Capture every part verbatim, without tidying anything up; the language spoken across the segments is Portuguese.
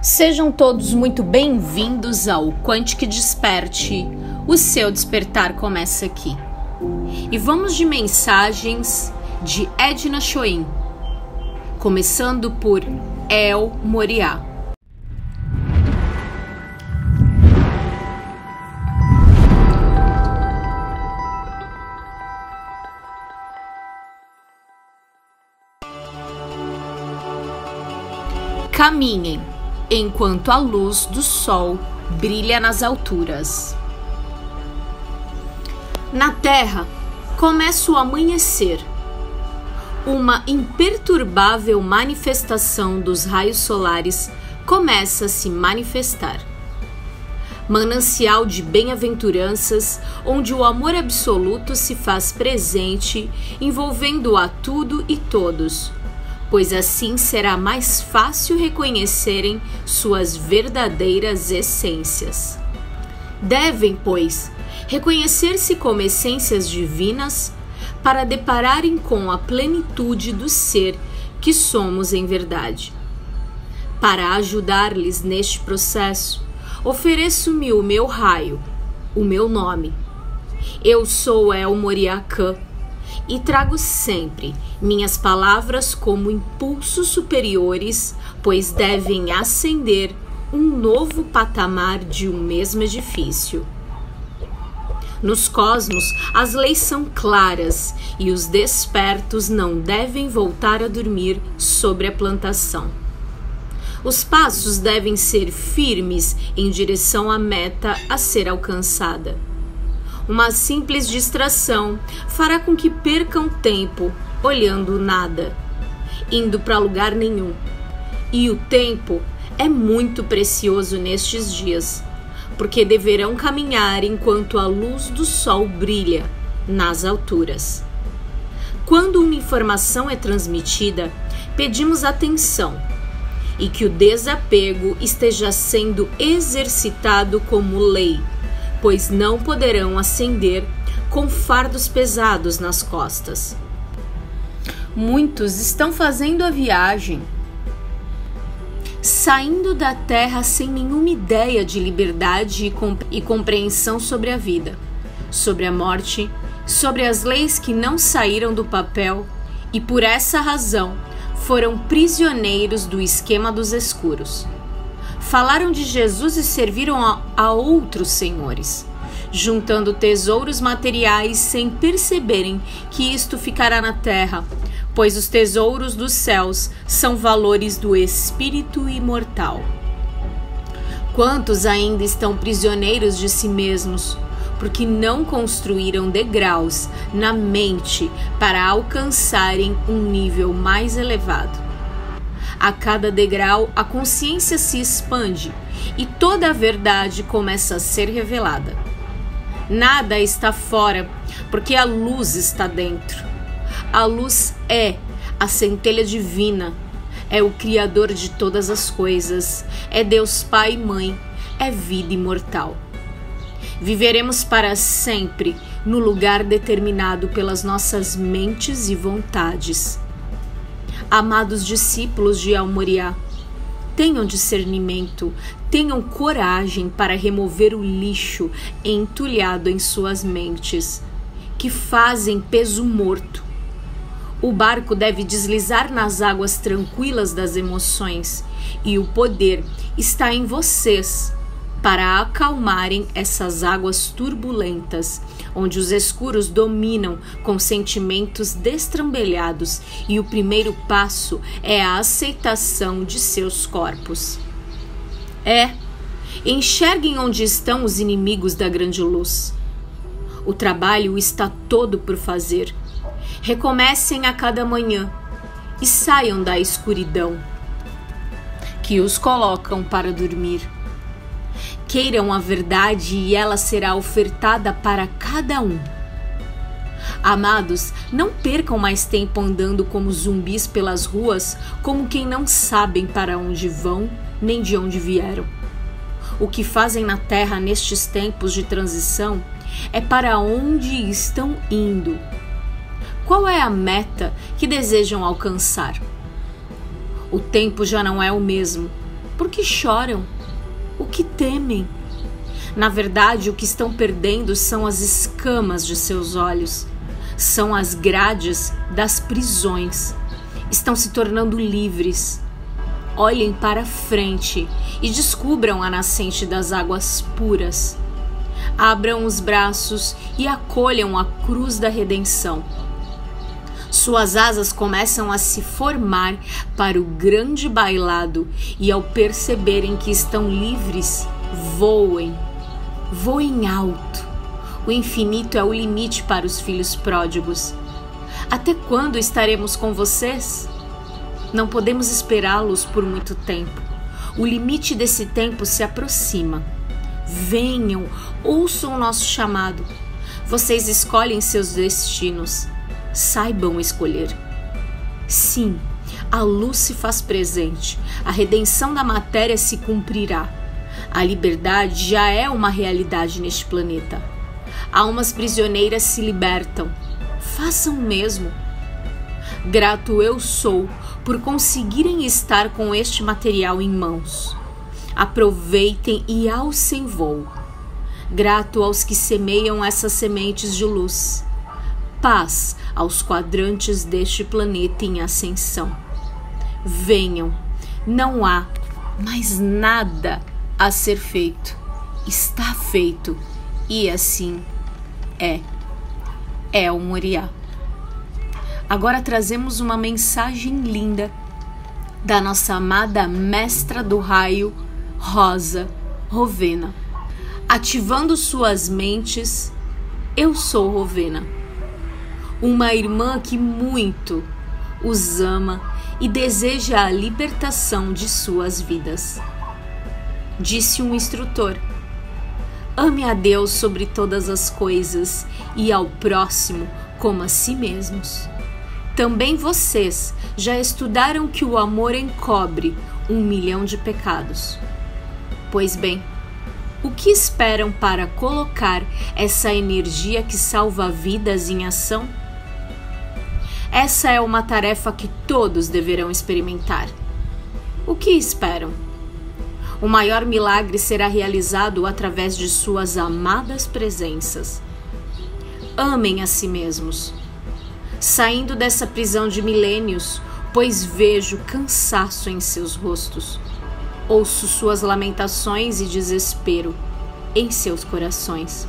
Sejam todos muito bem-vindos ao Quantic Desperte. O seu despertar começa aqui. E vamos de mensagens de Edna Schoen, começando por El Moriá. Caminhem enquanto a luz do sol brilha nas alturas. Na terra começa o amanhecer, uma imperturbável manifestação dos raios solares começa a se manifestar. Manancial de bem-aventuranças, onde o amor absoluto se faz presente, envolvendo a tudo e todos, pois assim será mais fácil reconhecerem suas verdadeiras essências. Devem, pois, reconhecer-se como essências divinas para depararem com a plenitude do ser que somos em verdade. Para ajudar-lhes neste processo, ofereço-me o meu raio, o meu nome. Eu sou El Moriá Khan, e trago sempre minhas palavras como impulsos superiores, pois devem ascender um novo patamar de um mesmo edifício. Nos cosmos, as leis são claras e os despertos não devem voltar a dormir sobre a plantação. Os passos devem ser firmes em direção à meta a ser alcançada. Uma simples distração fará com que percam tempo olhando nada, indo para lugar nenhum. E o tempo é muito precioso nestes dias, porque deverão caminhar enquanto a luz do sol brilha nas alturas. Quando uma informação é transmitida, pedimos atenção e que o desapego esteja sendo exercitado como lei, pois não poderão ascender com fardos pesados nas costas. Muitos estão fazendo a viagem, saindo da terra sem nenhuma ideia de liberdade e, comp- e compreensão sobre a vida, sobre a morte, sobre as leis que não saíram do papel e, por essa razão, foram prisioneiros do esquema dos escuros. Falaram de Jesus e serviram a, a outros senhores, juntando tesouros materiais sem perceberem que isto ficará na terra, pois os tesouros dos céus são valores do espírito imortal. Quantos ainda estão prisioneiros de si mesmos, porque não construíram degraus na mente para alcançarem um nível mais elevado? A cada degrau, a consciência se expande e toda a verdade começa a ser revelada. Nada está fora, porque a luz está dentro. A luz é a centelha divina, é o Criador de todas as coisas, é Deus Pai e Mãe, é vida imortal. Viveremos para sempre no lugar determinado pelas nossas mentes e vontades. Amados discípulos de El Moriá, tenham discernimento, tenham coragem para remover o lixo entulhado em suas mentes, que fazem peso morto. O barco deve deslizar nas águas tranquilas das emoções, e o poder está em vocês para acalmarem essas águas turbulentas, onde os escuros dominam com sentimentos destrambelhados, e o primeiro passo é a aceitação de seus corpos. É, enxerguem onde estão os inimigos da grande luz. O trabalho está todo por fazer. Recomecem a cada manhã e saiam da escuridão que os colocam para dormir. Queiram a verdade e ela será ofertada para cada um. Amados, não percam mais tempo andando como zumbis pelas ruas, como quem não sabem para onde vão nem de onde vieram. O que fazem na Terra nestes tempos de transição é para onde estão indo. Qual é a meta que desejam alcançar? O tempo já não é o mesmo, Por que choram? O que temem? Na verdade, o que estão perdendo são as escamas de seus olhos. São as grades das prisões. Estão se tornando livres. Olhem para frente e descubram a nascente das águas puras. Abram os braços e acolham a cruz da redenção. Suas asas começam a se formar para o grande bailado e, ao perceberem que estão livres, voem. Voem alto. O infinito é o limite para os filhos pródigos. Até quando estaremos com vocês? Não podemos esperá-los por muito tempo. O limite desse tempo se aproxima. Venham, ouçam o nosso chamado. Vocês escolhem seus destinos. Saibam escolher. Sim, a luz se faz presente. A redenção da matéria se cumprirá. A liberdade já é uma realidade neste planeta. Almas prisioneiras se libertam. Façam o mesmo. Grato eu sou por conseguirem estar com este material em mãos. Aproveitem e alcem voo. Grato aos que semeiam essas sementes de luz. Paz aos quadrantes deste planeta em ascensão. Venham, não há mais nada a ser feito. Está feito e assim é. É o Moriá. Agora trazemos uma mensagem linda da nossa amada mestra do raio, Rosa Rovena. Ativando suas mentes, eu sou Rovena, uma irmã que muito os ama e deseja a libertação de suas vidas. Disse um instrutor: ame a Deus sobre todas as coisas e ao próximo como a si mesmos. Também vocês já estudaram que o amor encobre um milhão de pecados. Pois bem, o que esperam para colocar essa energia que salva vidas em ação? Essa é uma tarefa que todos deverão experimentar. O que esperam? O maior milagre será realizado através de suas amadas presenças. Amem a si mesmos. Saindo dessa prisão de milênios, pois vejo cansaço em seus rostos. Ouço suas lamentações e desespero em seus corações.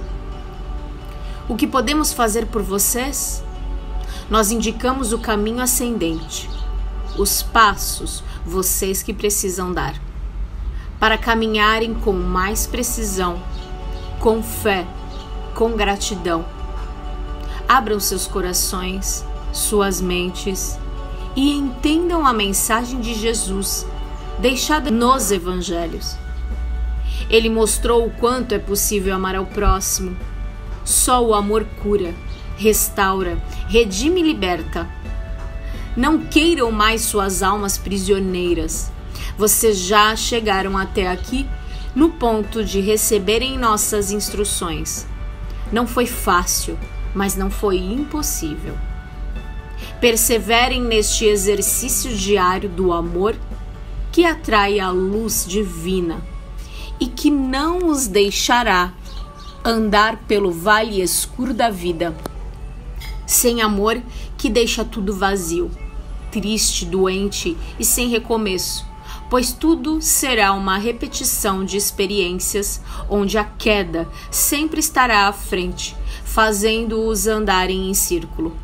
O que podemos fazer por vocês? Nós indicamos o caminho ascendente, os passos vocês que precisam dar, para caminharem com mais precisão, com fé, com gratidão. Abram seus corações, suas mentes e entendam a mensagem de Jesus deixada nos evangelhos. Ele mostrou o quanto é possível amar ao próximo. Só o amor cura, restaura, redime e liberta. Não queiram mais suas almas prisioneiras. Vocês já chegaram até aqui no ponto de receberem nossas instruções. Não foi fácil, mas não foi impossível. Perseverem neste exercício diário do amor que atrai a luz divina e que não os deixará andar pelo vale escuro da vida, sem amor que deixa tudo vazio, triste, doente e sem recomeço, pois tudo será uma repetição de experiências onde a queda sempre estará à frente, fazendo-os andarem em círculo.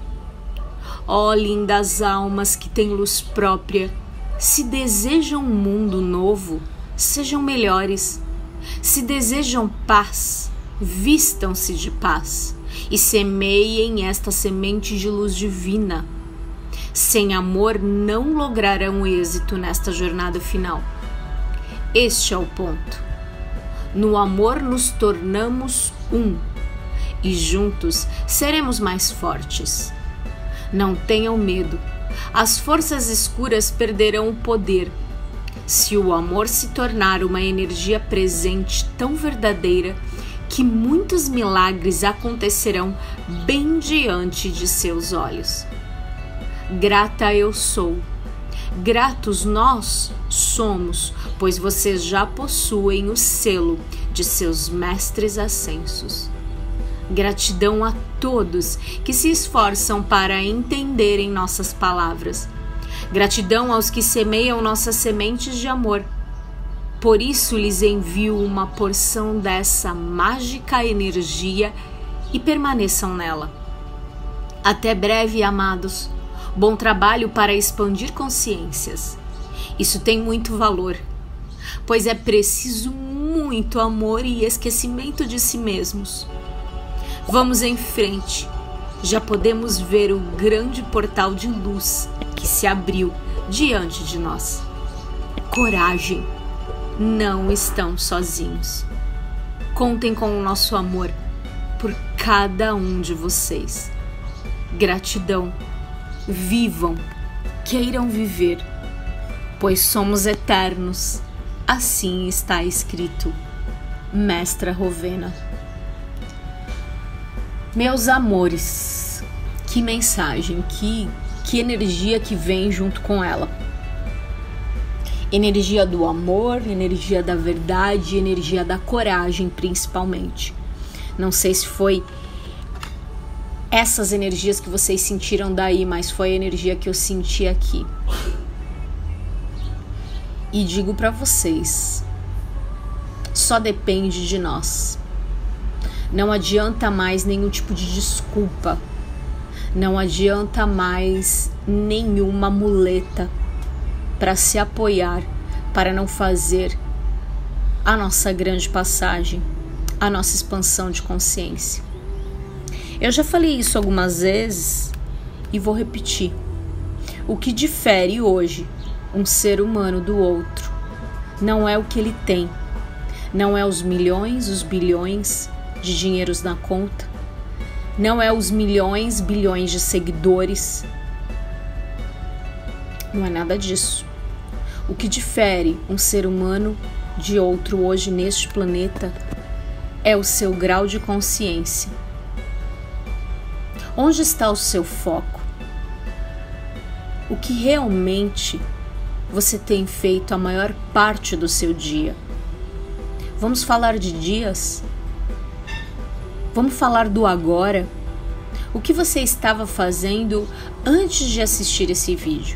Ó lindas almas que têm luz própria, se desejam um mundo novo, sejam melhores. Se desejam paz, vistam-se de paz e semeiem esta semente de luz divina. Sem amor não lograrão êxito nesta jornada final. Este é o ponto. No amor nos tornamos um e juntos seremos mais fortes. Não tenham medo. As forças escuras perderão o poder. Se o amor se tornar uma energia presente tão verdadeira que muitos milagres acontecerão bem diante de seus olhos. Grata eu sou. Gratos nós somos, pois vocês já possuem o selo de seus mestres ascensos. Gratidão a todos que se esforçam para entenderem nossas palavras. Gratidão aos que semeiam nossas sementes de amor. Por isso lhes envio uma porção dessa mágica energia e permaneçam nela. Até breve, amados. Bom trabalho para expandir consciências. Isso tem muito valor, pois é preciso muito amor e esquecimento de si mesmos. Vamos em frente. Já podemos ver o grande portal de luz que se abriu diante de nós. Coragem. Não estão sozinhos. Contem com o nosso amor por cada um de vocês. Gratidão. Vivam, queiram viver, pois somos eternos. Assim está escrito. Mestra Rowena. Meus amores, que mensagem, que, que energia que vem junto com ela. Energia do amor, energia da verdade, energia da coragem, principalmente. Não sei se foi essas energias que vocês sentiram daí, mas foi a energia que eu senti aqui. E digo para vocês, só depende de nós. Não adianta mais nenhum tipo de desculpa. Não adianta mais nenhuma muleta para se apoiar, para não fazer a nossa grande passagem, a nossa expansão de consciência. Eu já falei isso algumas vezes e vou repetir. O que difere hoje um ser humano do outro não é o que ele tem, não é os milhões, os bilhões de dinheiros na conta, não é os milhões, bilhões de seguidores, não é nada disso. O que difere um ser humano de outro hoje neste planeta é o seu grau de consciência. Onde está o seu foco? O que realmente você tem feito a maior parte do seu dia? Vamos falar de dias? Vamos falar do agora? O que você estava fazendo antes de assistir esse vídeo?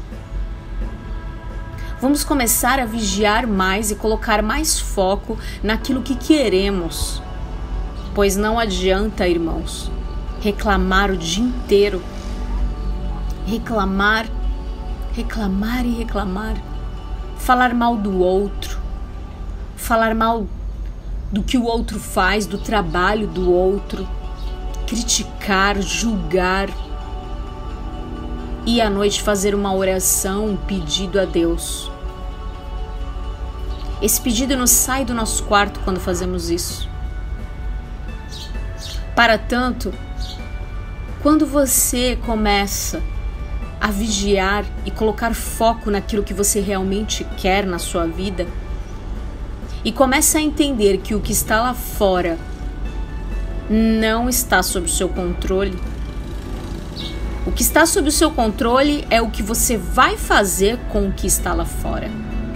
Vamos começar a vigiar mais e colocar mais foco naquilo que queremos. Pois não adianta, irmãos, reclamar o dia inteiro. Reclamar, reclamar e reclamar. Falar mal do outro. Falar mal do que o outro faz, do trabalho do outro. Criticar, julgar. E à noite fazer uma oração, um pedido a Deus. Esse pedido não sai do nosso quarto quando fazemos isso. Para tanto, quando você começa a vigiar e colocar foco naquilo que você realmente quer na sua vida e começa a entender que o que está lá fora não está sob o seu controle, o que está sob o seu controle é o que você vai fazer com o que está lá fora.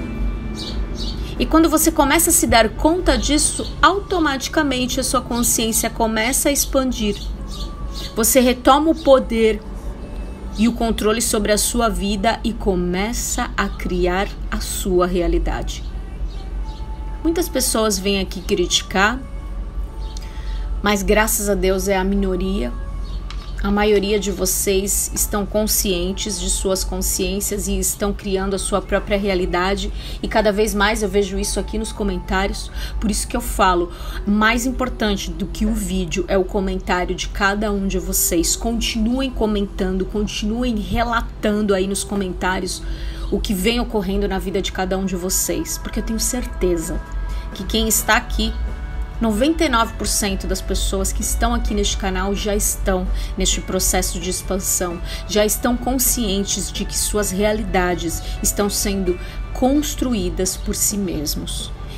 E quando você começa a se dar conta disso, automaticamente a sua consciência começa a expandir. Você retoma o poder e o controle sobre a sua vida e começa a criar a sua realidade. Muitas pessoas vêm aqui criticar, mas graças a Deus é a minoria. A maioria de vocês estão conscientes de suas consciências e estão criando a sua própria realidade, e cada vez mais eu vejo isso aqui nos comentários. Por isso que eu falo, mais importante do que o vídeo é o comentário de cada um de vocês. Continuem comentando, continuem relatando aí nos comentários o que vem ocorrendo na vida de cada um de vocês, porque eu tenho certeza que quem está aqui, noventa e nove por cento das pessoas que estão aqui neste canal já estão neste processo de expansão, já estão conscientes de que suas realidades estão sendo construídas por si mesmos.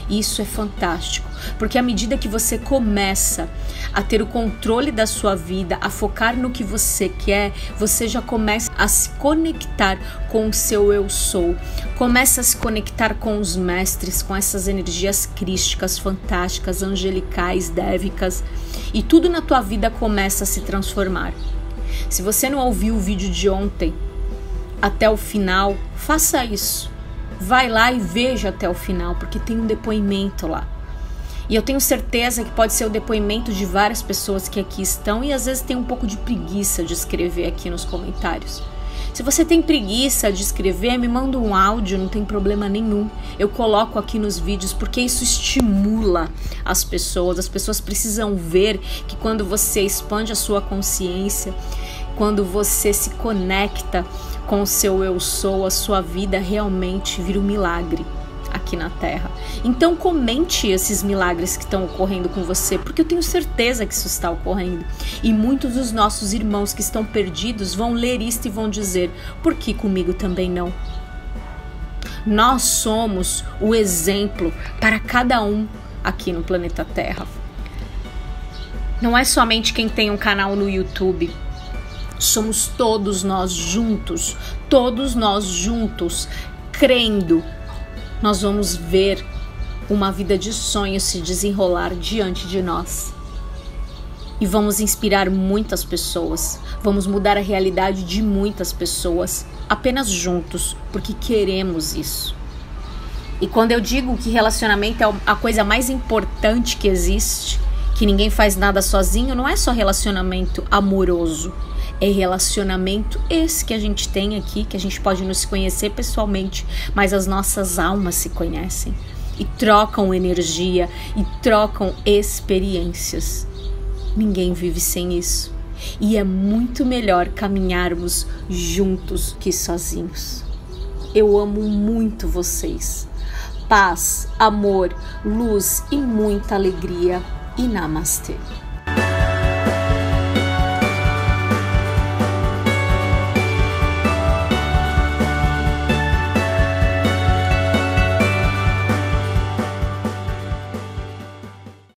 E isso é fantástico, porque à medida que você começa a ter o controle da sua vida, a focar no que você quer, você já começa a se conectar com o seu eu sou, começa a se conectar com os mestres, com essas energias crísticas, fantásticas, angelicais, dévicas, e tudo na tua vida começa a se transformar. Se você não ouviu o vídeo de ontem até o final, faça isso. Vai lá e veja até o final, porque tem um depoimento lá. E eu tenho certeza que pode ser o depoimento de várias pessoas que aqui estão e às vezes tem um pouco de preguiça de escrever aqui nos comentários. Se você tem preguiça de escrever, me manda um áudio, não tem problema nenhum. Eu coloco aqui nos vídeos porque isso estimula as pessoas. As pessoas precisam ver que quando você expande a sua consciência, quando você se conecta com o seu eu sou, a sua vida realmente vira um milagre aqui na Terra. Então comente esses milagres que estão ocorrendo com você, porque eu tenho certeza que isso está ocorrendo. E muitos dos nossos irmãos que estão perdidos vão ler isto e vão dizer, por que comigo também não? Nós somos o exemplo para cada um aqui no planeta Terra. Não é somente quem tem um canal no YouTube. Somos todos nós juntos, todos nós juntos, crendo, nós vamos ver uma vida de sonhos se desenrolar diante de nós. E vamos inspirar muitas pessoas, vamos mudar a realidade de muitas pessoas, apenas juntos, porque queremos isso. E quando eu digo que relacionamento é a coisa mais importante que existe, que ninguém faz nada sozinho, não é só relacionamento amoroso. É relacionamento esse que a gente tem aqui, que a gente pode não se conhecer pessoalmente, mas as nossas almas se conhecem e trocam energia e trocam experiências. Ninguém vive sem isso. E é muito melhor caminharmos juntos que sozinhos. Eu amo muito vocês. Paz, amor, luz e muita alegria. E namastê.